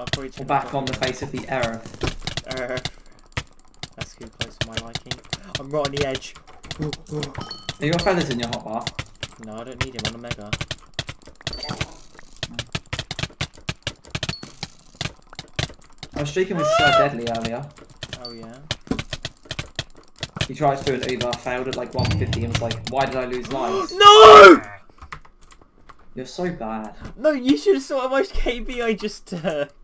Or back on the face of the earth. That's too close to my liking. I'm right on the edge. Have you got feathers in your hot bath? No, I don't need him on a mega. I was streaking with Sir Deadly earlier. Oh yeah? He tried to do an Uber, failed at like 150 and was like, why did I lose lives? No! You're so bad. No, you should have saw how much KB I just took.